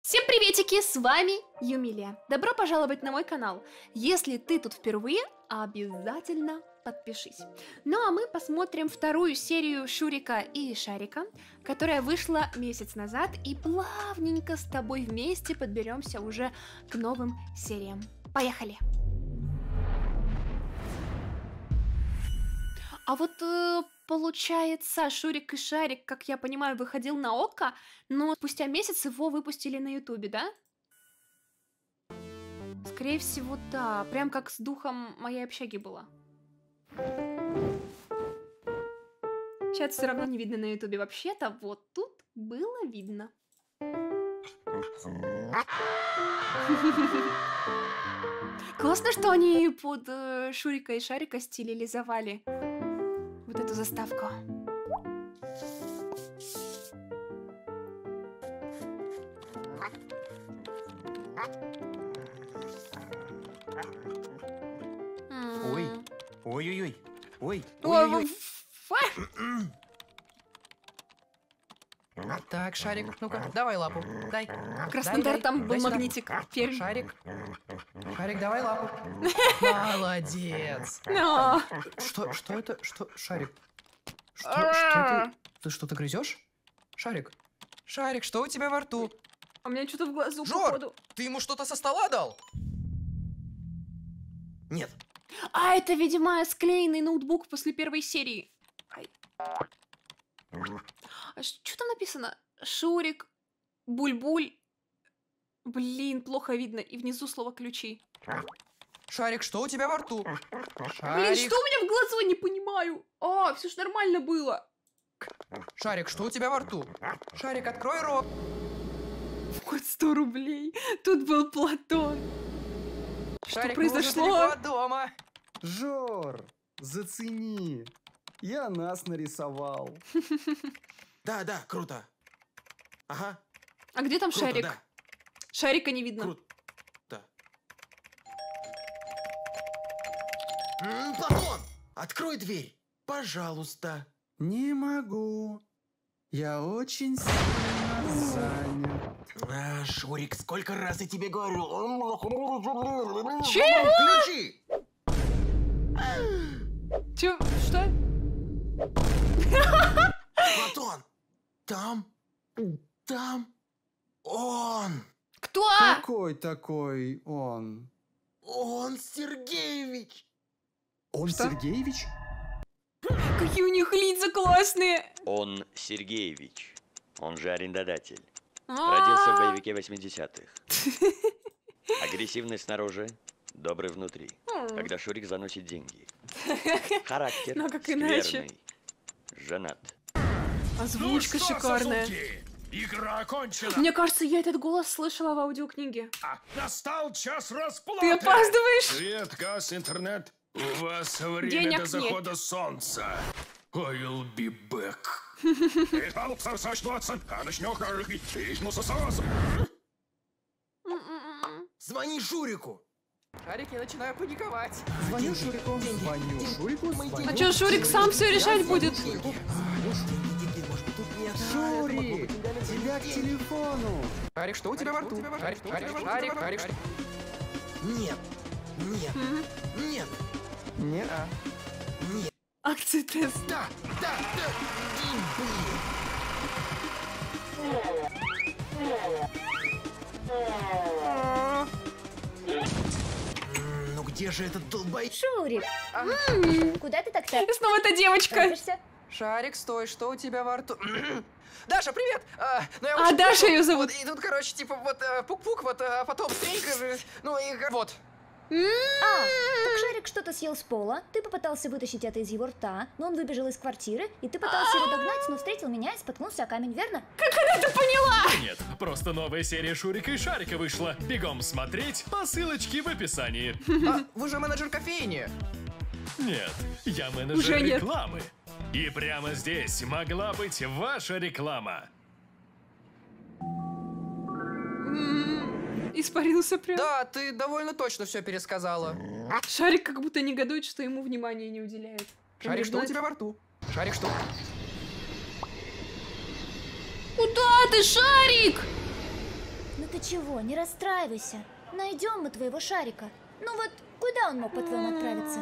Всем приветики, с вами Юмилия. Добро пожаловать на мой канал. Если ты тут впервые, обязательно подпишись. Ну а мы посмотрим вторую серию Шурика и Шарика, которая вышла месяц назад, и плавненько с тобой вместе подберемся уже к новым сериям. Поехали! А вот получается, Шурик и Шарик, как я понимаю, выходил на ОККО, но спустя месяц его выпустили на Ютубе, да? Скорее всего, да. Прям как с духом моей общаги было. Сейчас все равно не видно на Ютубе. Вообще-то вот тут было видно. Классно, что они под Шурика и Шарика стилизовали вот эту заставку. Ой, ой-ой-ой, ой, Ой, ой-ой-ой. Так, Шарик, ну-ка, давай лапу, дай. Краснодар, Дай, там был дай сюда. магнитик. Пермь. Шарик, давай лапу. Молодец. Но. Что это? Что, Шарик? Что это? Ты что-то грызешь? Шарик, что у тебя во рту? А у меня что-то в глазу, Жор, походу. ты ему что-то со стола дал? Нет. А, это, видимо, склеенный ноутбук после первой серии. Ай. А что там написано? Шурик, Буль-Буль. Блин, плохо видно. И внизу слово ключи. Шарик, что у тебя во рту? Блин, Шарик, что у меня в глазу, не понимаю. А, все ж нормально было. Шарик, что у тебя во рту? Шарик, открой рот. Вот 100 рублей. Тут был Платон. Шарик, произошло? мы уже далеко от дома. Жор, зацени. Я нас нарисовал. Да, круто. Ага, А где там круто, Шарик? да, Шарика не видно. круто. Платон, открой дверь, пожалуйста. Не могу. Я очень сильно занят. Шурик, сколько раз я тебе говорю? Чего? Ключи! Чё? Что? Платон, там он. Кто? Какой такой он? Он Сергеевич. Он Что? Сергеевич? Какие у них лица классные. Он Сергеевич, он же арендодатель. А. Родился в боевике 80-х. Агрессивный снаружи, добрый внутри. Когда Шурик заносит деньги. Характер Ну, как иначе. скверный. Женат. Озвучка шикарная. Игра окончена. Мне кажется, я этот голос слышала в аудиокниге. Настал час расплаты. Ты опаздываешь? Свет, газ, интернет. У вас время Денег до нет. захода солнца. I'll be back. Звони Шурику. Шарик, я начинаю паниковать. Звоню Шурику. Звоню Шурику. А чё, Шурик сам все решать будет? Может быть, тут нет. Шурик, тебя к телефону. Шарик, что у тебя во рту? Шарик. Нет. Мгм. Нет. Не-а. Акции тест. Да. Блин. Ну где же этот долбай? Шурик, куда ты так И снова эта девочка. торопишься? Шарик, стой, что у тебя во рту? Даша, привет! Ну, я А, очень Даша понял. её зовут. Вот, и тут, короче, типа, вот, пук-пук, вот, а потом тренька, ну, и вот. Так Шарик что-то съел с пола, ты попытался вытащить это из его рта, но он выбежал из квартиры, и ты пытался его догнать, но встретил меня и споткнулся о камень, верно? Нет, просто новая серия Шурика и Шарика вышла. Бегом смотреть по ссылочке в описании. Вы же менеджер кофейни. Нет, я менеджер Уже нет. рекламы. И прямо здесь могла быть ваша реклама. Испарился прям. Да, ты довольно точно все пересказала. Шарик как будто негодует, что ему внимания не уделяют. Шарик, что у тебя во рту? Шарик, что? Куда ты, Шарик? Ну ты чего, не расстраивайся. Найдем мы твоего Шарика. Ну вот, куда он мог, по-твоему, отправиться?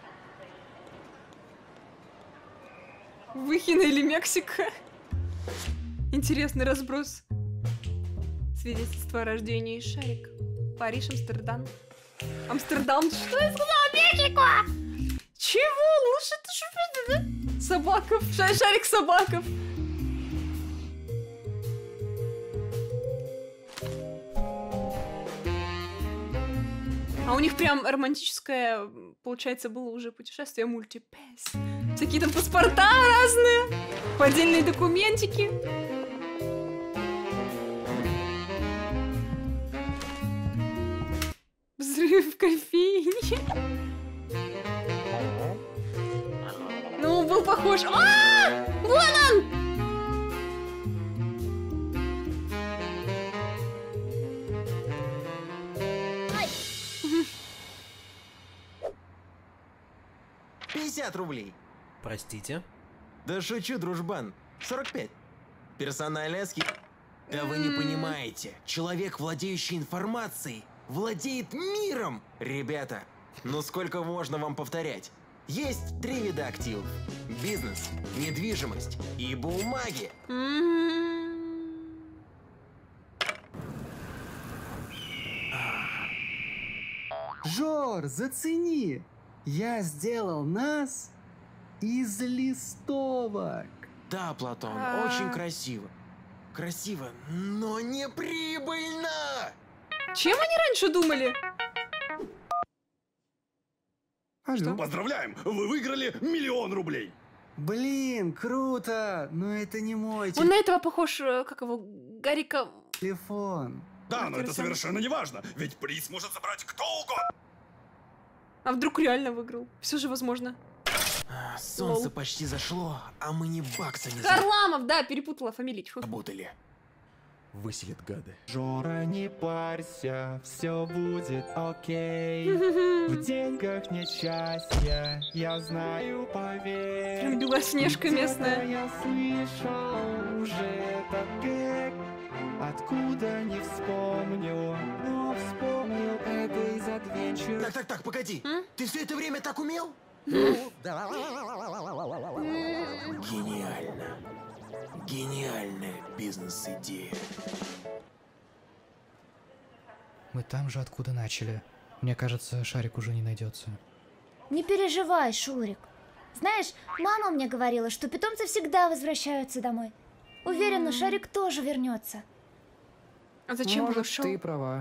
Выхино или Мексика? Интересный разброс. Свидетельство о рождении Шарика. Париж, Амстердам. Амстердам, что я сказала? Мексику! Чего? Лучше ты что, да? Собаков. Шарик собаков. А у них прям романтическое, получается, было уже путешествие мультипес. Всякие там паспорта разные, поддельные документики. Взрыв в кофейне. Ну, был похож. А! Вон он! Ай! 50 рублей. Простите? Да шучу, дружбан. 45. Персональная скидка. Да вы не понимаете. Человек, владеющий информацией, владеет миром. Ребята, ну сколько можно вам повторять? Есть 3 вида активов. Бизнес, недвижимость и бумаги. Жор, зацени! Я сделал нас из листовок. Да, Платон, очень красиво. Красиво, но не прибыльно. Чем они раньше думали? Алло. Поздравляем! Вы выиграли 1 000 000 рублей! Блин, круто! Но это не мой Он на этого похож, как его, Гарика... телефон. Да, но это Интересно. совершенно не важно, ведь приз может забрать кто угодно! А вдруг реально выиграл? Все же возможно. Солнце Лол. почти зашло, а мы ни бакса не Харламов, да, перепутала фамилию. Тьфу. заработали. Выселят гады. Жора, не парься, все будет окей. В деньгах нет счастья, я знаю, поверь. Прям Белоснежка местная. Я слышал уже этот гэг, откуда не вспомню, но вспомнил это из Adventure. Так, погоди. Ты все это время так умел? Гениально. Гениальная бизнес-идея. Мы там же, откуда начали. Мне кажется, Шарик уже не найдется. Не переживай, Шурик. Знаешь, мама мне говорила, что питомцы всегда возвращаются домой. Уверена, Шарик тоже вернется. А зачем Может, был шоу? ты права.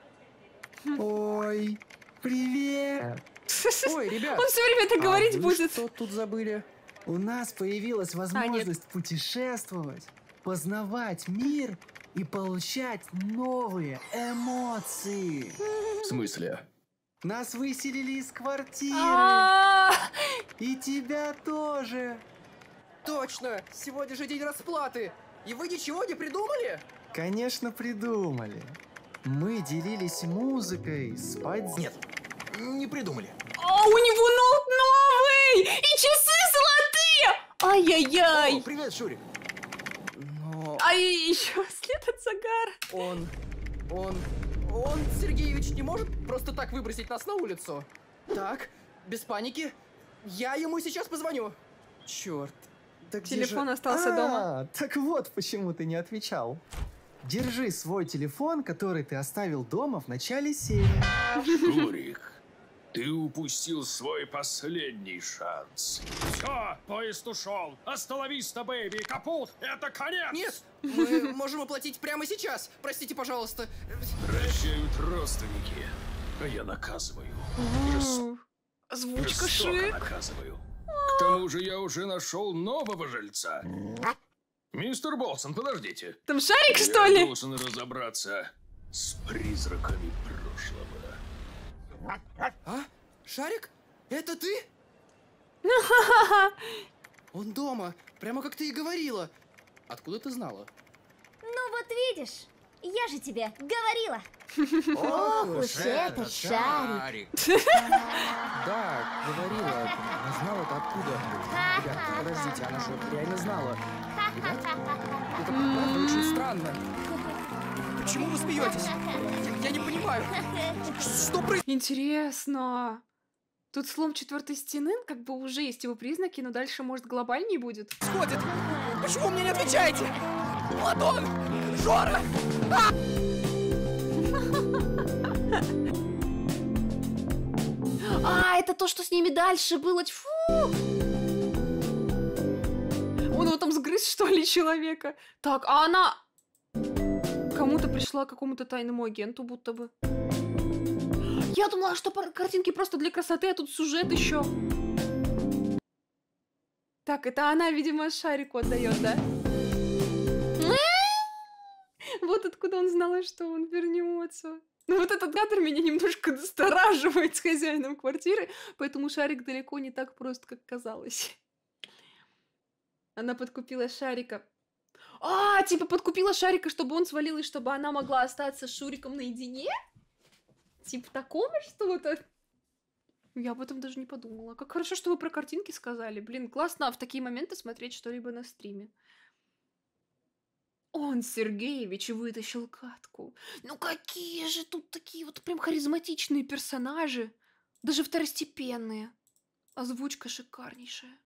Ой, привет! Ой, ребят! Он все время это говорить вы будет. что тут забыли? У нас появилась возможность путешествовать, познавать мир и получать новые эмоции. В смысле? Нас выселили из квартиры. А, И тебя тоже. Точно! Сегодня же день расплаты! И вы ничего не придумали? Конечно, придумали. Мы делились музыкой, спать... Нет, не придумали. А у него ноут новый! И часы золотые! Ай-яй-яй! О, привет, Шурик. Но А еще след от загара. он, Сергеевич, не может просто так выбросить нас на улицу? Так, без паники. Я ему сейчас позвоню. Черт. Да где Телефон же- остался дома. Так вот, почему ты не отвечал. Держи свой телефон, который ты оставил дома в начале серии. Шурик, ты упустил свой последний шанс. Все, поезд ушел. Остановись-то, бэйби, капут, это конец! Нет, мы можем оплатить прямо сейчас. Простите, пожалуйста. Прощают родственники, а я наказываю. Озвучка Жестоко шик. наказываю. К тому же я уже нашел нового жильца. Мистер Болсон, подождите. Там Шарик, Я что ли? должен разобраться с призраками прошлого. А? Шарик? Это ты? Он дома, прямо как ты и говорила. Откуда ты знала? Ну вот видишь, я же тебе говорила. Ох уж этот Шарик. Да, говорила. Она знала это откуда. Ребят, подождите, она что, реально знала? Ребят, это правда очень странно. Почему вы смеетесь? Я не понимаю. Что происходит? Интересно. Тут слом четвертой стены, как бы уже есть его признаки, но дальше, может, глобальней будет? Почему вы мне не отвечаете? Платон! Жора! А, это то, что с ними дальше было. Фу! Он его там сгрыз, что ли, человека? Так, а она... Кому-то пришла, к какому-то тайному агенту, будто бы. Я думала, что картинки просто для красоты, а тут сюжет еще. Так, это она, видимо, шарику отдает, да? Вот откуда он знал, что он вернется. Ну вот этот кадр меня немножко настораживает с хозяином квартиры, поэтому шарик далеко не так прост, как казалось. Она подкупила шарика. А, типа подкупила шарика, чтобы он свалил, и чтобы она могла остаться с Шуриком наедине? Типа такого что-то? Я об этом даже не подумала. Как хорошо, что вы про картинки сказали. Блин, классно в такие моменты смотреть что-либо на стриме. Он, Сергеевич, вытащил катку. Ну какие же тут такие вот прям харизматичные персонажи. Даже второстепенные. Озвучка шикарнейшая.